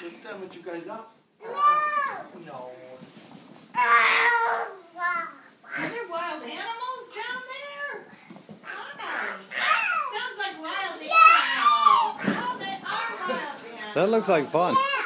This time with you guys up? No. Are there wild animals down there? Hi. Sounds like wild animals. Oh, they are wild animals. That looks like fun.